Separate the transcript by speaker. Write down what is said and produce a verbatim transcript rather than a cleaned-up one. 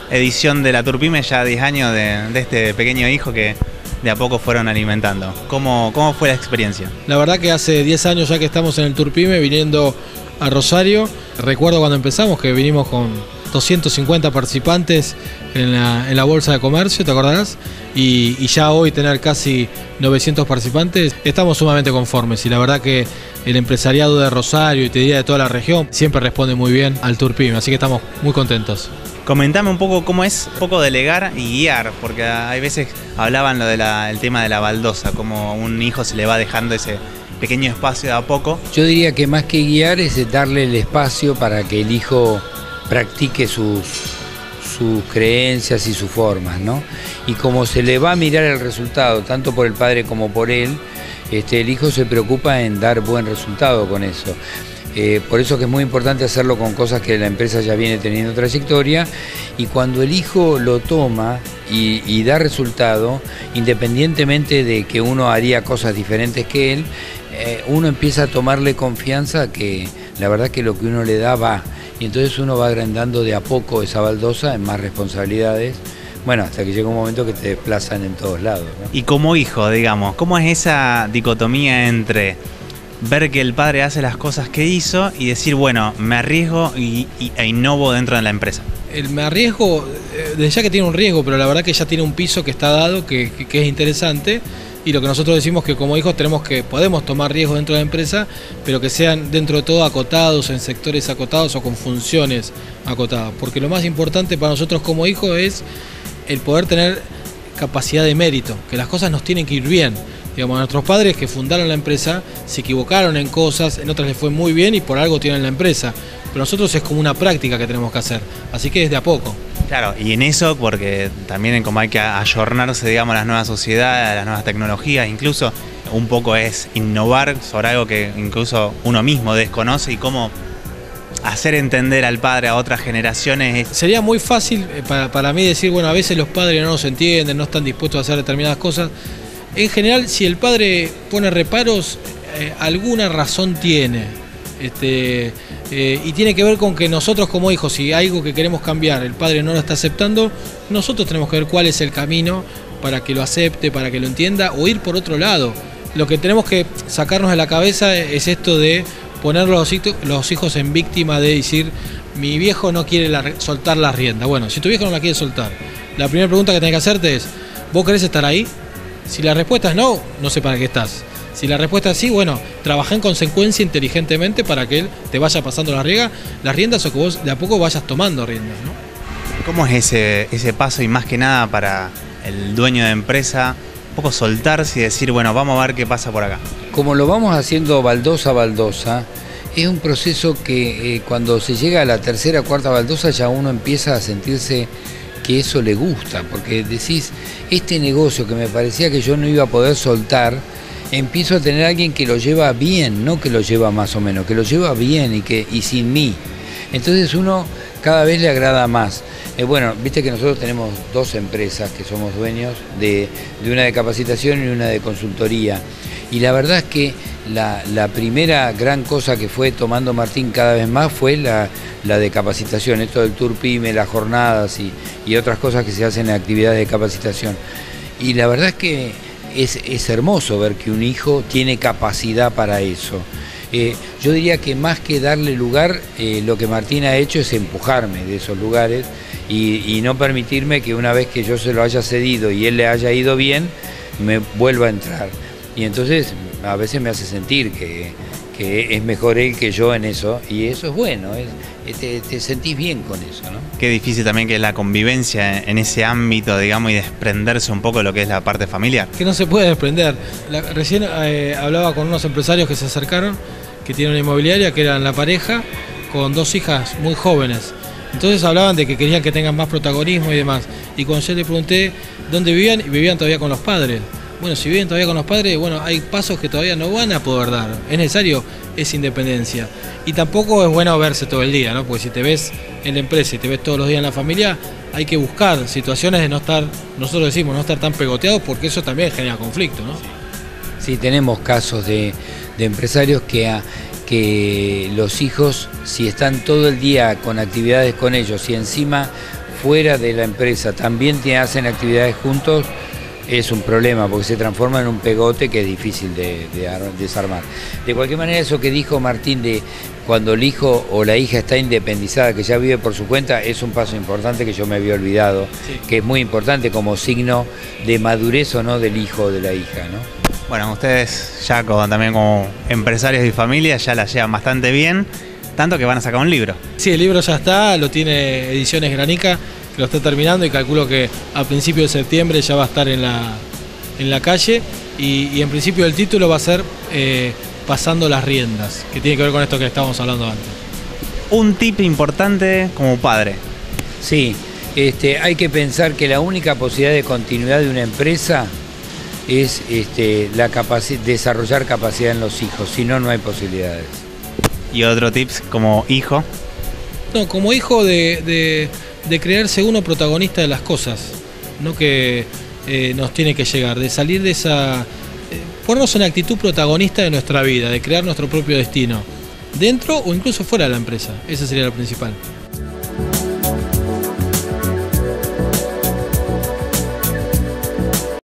Speaker 1: edición de la Turpime, ya diez años de, de este pequeño hijo que de a poco fueron alimentando. ¿Cómo, cómo fue la experiencia?
Speaker 2: La verdad que hace diez años ya que estamos en el Turpime viniendo a Rosario. Recuerdo cuando empezamos que vinimos con doscientos cincuenta participantes en la, en la Bolsa de Comercio, ¿te acordarás? Y, y ya hoy tener casi novecientos participantes, estamos sumamente conformes y la verdad que el empresariado de Rosario y te diría de toda la región siempre responde muy bien al Turpime, así que estamos muy contentos.
Speaker 1: Comentame un poco cómo es un poco delegar y guiar, porque hay veces hablaban lo del de tema de la baldosa, como un hijo se le va dejando ese pequeño espacio de a poco.
Speaker 3: Yo diría que más que guiar es darle el espacio para que el hijo practique sus, sus creencias y sus formas, ¿no? Y como se le va a mirar el resultado, tanto por el padre como por él, este, el hijo se preocupa en dar buen resultado con eso. Eh, por eso que es muy importante hacerlo con cosas que la empresa ya viene teniendo trayectoria, y cuando el hijo lo toma y, y da resultado, independientemente de que uno haría cosas diferentes que él, eh, uno empieza a tomarle confianza que la verdad que lo que uno le da va, y entonces uno va agrandando de a poco esa baldosa en más responsabilidades, bueno, hasta que llega un momento que te desplazan en todos lados, ¿no?
Speaker 1: Y como hijo, digamos, ¿cómo es esa dicotomía entre ver que el padre hace las cosas que hizo y decir, bueno, me arriesgo y, y, e innovo dentro de la empresa?
Speaker 2: El me arriesgo, desde ya que tiene un riesgo, pero la verdad que ya tiene un piso que está dado, que, que, que es interesante, y lo que nosotros decimos que como hijos tenemos que, podemos tomar riesgos dentro de la empresa, pero que sean dentro de todo acotados, en sectores acotados o con funciones acotadas, porque lo más importante para nosotros como hijos es el poder tener capacidad de mérito, que las cosas nos tienen que ir bien. Digamos, nuestros padres que fundaron la empresa se equivocaron en cosas, en otras les fue muy bien y por algo tienen la empresa. Pero nosotros es como una práctica que tenemos que hacer, así que es de a poco.
Speaker 1: Claro, y en eso, porque también como hay que ayornarse, digamos, a las nuevas sociedades, a las nuevas tecnologías, incluso un poco es innovar sobre algo que incluso uno mismo desconoce y cómo hacer entender al padre a otras generaciones.
Speaker 2: Sería muy fácil para, para mí decir, bueno, a veces los padres no nos entienden, no están dispuestos a hacer determinadas cosas. En general, si el padre pone reparos, eh, alguna razón tiene. Este, eh, y tiene que ver con que nosotros como hijos, si hay algo que queremos cambiar, el padre no lo está aceptando, nosotros tenemos que ver cuál es el camino para que lo acepte, para que lo entienda, o ir por otro lado. Lo que tenemos que sacarnos de la cabeza es esto de poner los, los hijos en víctima de decir, mi viejo no quiere la, soltar la rienda. Bueno, si tu viejo no la quiere soltar, la primera pregunta que tenés que hacerte es, ¿vos querés estar ahí? Si la respuesta es no, no sé para qué estás. Si la respuesta es sí, bueno, trabajá en consecuencia inteligentemente para que él te vaya pasando las riendas, las riendas o que vos de a poco vayas tomando riendas, ¿no?
Speaker 1: ¿Cómo es ese, ese paso y más que nada para el dueño de empresa, un poco soltarse y decir, bueno, vamos a ver qué pasa por acá?
Speaker 3: Como lo vamos haciendo baldosa a baldosa, es un proceso que eh, cuando se llega a la tercera o cuarta baldosa ya uno empieza a sentirse que eso le gusta, porque decís, este negocio que me parecía que yo no iba a poder soltar, empiezo a tener a alguien que lo lleva bien, no que lo lleva más o menos, que lo lleva bien y, que, y sin mí. Entonces uno cada vez le agrada más. Eh, bueno, viste que nosotros tenemos dos empresas que somos dueños, de, de una de capacitación y una de consultoría. Y la verdad es que la, la primera gran cosa que fue tomando Martín cada vez más fue la, la de capacitación, esto del Turpime, las jornadas y, y otras cosas que se hacen en actividades de capacitación. Y la verdad es que es, es hermoso ver que un hijo tiene capacidad para eso. Eh, yo diría que más que darle lugar, eh, lo que Martín ha hecho es empujarme de esos lugares y, y no permitirme que una vez que yo se lo haya cedido y él le haya ido bien, me vuelva a entrar. Y entonces a veces me hace sentir que, que es mejor él que yo en eso, y eso es bueno, es, te, te sentís bien con eso, ¿no?
Speaker 1: Qué difícil también que es la convivencia en ese ámbito, digamos, y desprenderse un poco de lo que es la parte familiar.
Speaker 2: Que no se puede desprender. La, recién eh, hablaba con unos empresarios que se acercaron, que tienen una inmobiliaria, que eran la pareja, con dos hijas muy jóvenes. Entonces hablaban de que querían que tengan más protagonismo y demás. Y cuando yo le pregunté dónde vivían, y vivían todavía con los padres. Bueno, si viven todavía con los padres, bueno, hay pasos que todavía no van a poder dar. Es necesario esa independencia. Y tampoco es bueno verse todo el día, ¿no? Porque si te ves en la empresa y te ves todos los días en la familia, hay que buscar situaciones de no estar, nosotros decimos, no estar tan pegoteados, porque eso también genera conflicto, ¿no?
Speaker 3: Sí, tenemos casos de, de empresarios que, a, que los hijos, si están todo el día con actividades con ellos y encima fuera de la empresa también te hacen actividades juntos, es un problema, porque se transforma en un pegote que es difícil de, de desarmar. De cualquier manera, eso que dijo Martín de cuando el hijo o la hija está independizada, que ya vive por su cuenta, es un paso importante que yo me había olvidado, sí. Que es muy importante como signo de madurez o no del hijo o de la hija, ¿no?
Speaker 1: Bueno, ustedes ya como, también como empresarios y familia ya la llevan bastante bien, tanto que van a sacar un libro.
Speaker 2: Sí, el libro ya está, lo tiene Ediciones Granica, que lo está terminando y calculo que a principios de septiembre ya va a estar en la, en la calle y, y en principio el título va a ser eh, Pasando las riendas, que tiene que ver con esto que estábamos hablando antes.
Speaker 1: Un tip importante como padre.
Speaker 3: Sí, este, hay que pensar que la única posibilidad de continuidad de una empresa es este, la capaci- desarrollar capacidad en los hijos, si no, no hay posibilidades.
Speaker 1: Y otro tips como hijo.
Speaker 2: No, como hijo de, de, de creerse uno protagonista de las cosas, no que eh, nos tiene que llegar, de salir de esa... Eh, ponernos en actitud protagonista de nuestra vida, de crear nuestro propio destino, dentro o incluso fuera de la empresa, ese sería lo principal.